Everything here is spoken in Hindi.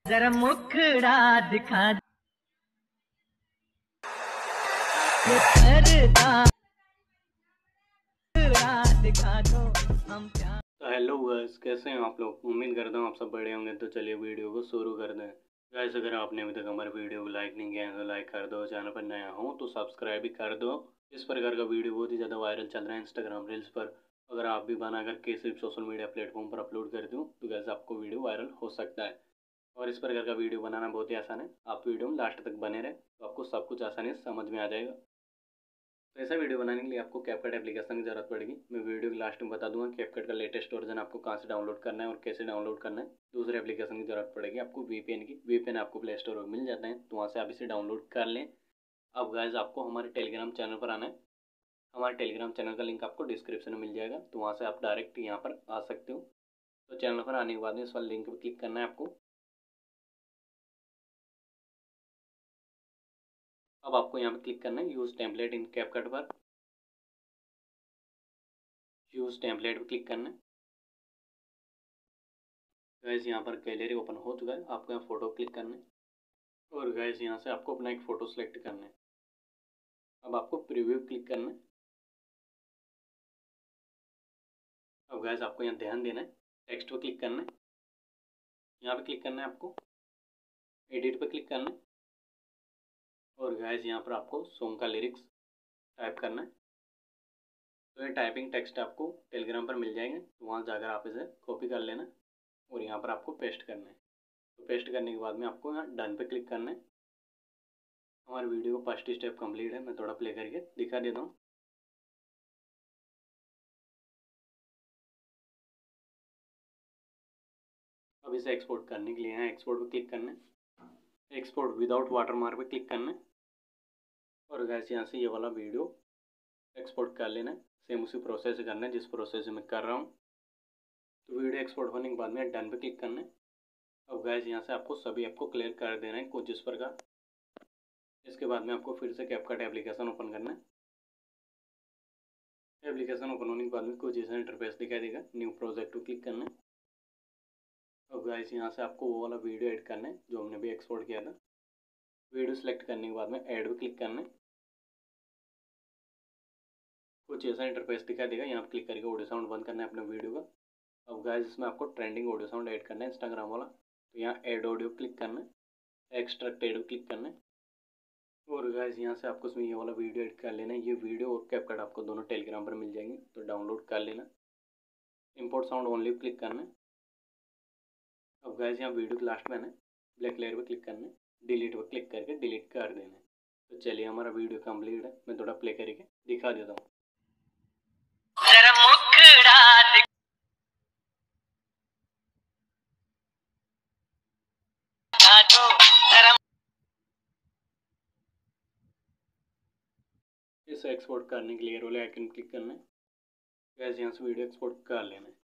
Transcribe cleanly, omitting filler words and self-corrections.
जरा मुखड़ा दिखा ये पर्दा दिखा दो हम क्या। तो हेलो गाइस, कैसे हैं आप लोग। उम्मीद करता हूँ आप सब बढ़िया होंगे। तो चलिए वीडियो को शुरू कर दें। गाइस, अगर आपने अभी तक हमारे वीडियो को लाइक नहीं किया है तो लाइक कर दो। चैनल पर नया हो तो सब्सक्राइब भी कर दो। इस प्रकार का वीडियो बहुत ही ज़्यादा वायरल चल रहा है इंस्टाग्राम रील्स पर। अगर आप भी बना करके सिर्फ सोशल मीडिया प्लेटफॉर्म पर अपलोड कर दूँ तो गाइस आपको वीडियो वायरल हो सकता है। और इस प्रकार का वीडियो बनाना बहुत ही आसान है। आप वीडियो में लास्ट तक बने रहें तो आपको सब कुछ आसानी से समझ में आ जाएगा। तो ऐसा वीडियो बनाने के लिए आपको कैपकट एप्लीकेशन की ज़रूरत पड़ेगी। मैं वीडियो के लास्ट में बता दूंगा कैपकट का लेटेस्ट वर्जन आपको कहाँ से डाउनलोड करना है और कैसे डाउनलोड करना है। दूसरे एप्लीकेशन की ज़रूरत पड़ेगी आपको वीपीएन की। वीपीएन आपको प्ले स्टोर पर मिल जाता है, तो वहाँ से आप इसे डाउनलोड कर लें। अब गाइस, आपको हमारे टेलीग्राम चैनल पर आना है। हमारे टेलीग्राम चैनल का लिंक आपको डिस्क्रिप्शन में मिल जाएगा, तो वहाँ से आप डायरेक्ट यहाँ पर आ सकते हो। तो चैनल पर आने के बाद में इस वाले लिंक पर क्लिक करना है आपको। अब आपको यहाँ पर क्लिक करना है यूज़ टेम्पलेट इन कैपकट पर। यूज़ टेम्पलेट पर क्लिक करना है। गैस, यहाँ पर गैलरी ओपन हो चुका है। आपको यहाँ फोटो क्लिक करना है और गैस यहाँ से आपको अपना एक फ़ोटो सेलेक्ट करना है। अब आपको प्रीव्यू क्लिक करना है। अब गैस, आपको यहाँ ध्यान देना है, टेक्स्ट पर क्लिक करना है। यहाँ पे क्लिक करना है आपको, एडिट पर क्लिक करना है और गैस यहाँ पर आपको सॉन्ग का लिरिक्स टाइप करना है। तो ये टाइपिंग टेक्स्ट आपको टेलीग्राम पर मिल जाएंगे, तो वहाँ जाकर आप इसे कॉपी कर लेना और यहाँ पर आपको पेस्ट करना है। तो पेस्ट करने के बाद में आपको यहाँ डन पे क्लिक करना है। हमारे वीडियो का फर्स्ट स्टेप कंप्लीट है। मैं थोड़ा प्ले करके दिखा देता हूँ। अब इसे एक्सपोर्ट करने के लिए यहाँ एक्सपोर्ट पर क्लिक करना है। एक्सपोर्ट विदाउट वाटरमार्क पे क्लिक करना है और गैस यहाँ से ये वाला वीडियो एक्सपोर्ट कर लेना है। सेम उसी प्रोसेस से करना है जिस प्रोसेस से मैं कर रहा हूँ। तो वीडियो एक्सपोर्ट होने के बाद में डन पे क्लिक करना है। अब गैस यहाँ से आपको सभी ऐप को क्लियर कर देना है कुछ इस प्रकार। इसके बाद में आपको फिर से कैपकट एप्लीकेशन ओपन करना है। एप्लीकेशन ओपन होने के बाद में कुछ ऐसा इंटरफेस दिखाई देगा। न्यू प्रोजेक्ट को क्लिक करना है। अब गाइस, यहाँ से आपको वो वाला वीडियो ऐड करना है जो हमने भी एक्सपोर्ट किया था। वीडियो सेलेक्ट करने के बाद में ऐड पे क्लिक करना है। कुछ ऐसा इंटरफेस दिखाई देगा। यहाँ पे क्लिक करके ऑडियो साउंड बंद करना है अपने वीडियो का। अब गाइस, इसमें आपको ट्रेंडिंग ऑडियो साउंड ऐड करना है इंस्टाग्राम वाला। तो यहाँ ऐड ऑडियो क्लिक करना है, एक्सट्रैक्ट ऑडियो क्लिक करना है और गाइस यहाँ से आपको इसमें ये वाला वीडियो ऐड कर लेना है। ये वीडियो और कैपकट आपको दोनों टेलीग्राम पर मिल जाएंगे, तो डाउनलोड कर लेना। इंपोर्ट साउंड ओनली क्लिक करना है। अब गाइस, यहाँ वीडियो के लास्ट में है ब्लैक लेयर पर क्लिक करना है, डिलीट पर क्लिक करके डिलीट कर देना है। तो चलिए, हमारा वीडियो कंप्लीट है। मैं थोड़ा प्ले करके दिखा देता हूँ। जरा मुखड़ा दिखा दो जरा। इसे एक्सपोर्ट करने के लिए रोल आइकन क्लिक करना है। गैस, यहाँ से वीडियो एक्सपोर्ट कर लेना है।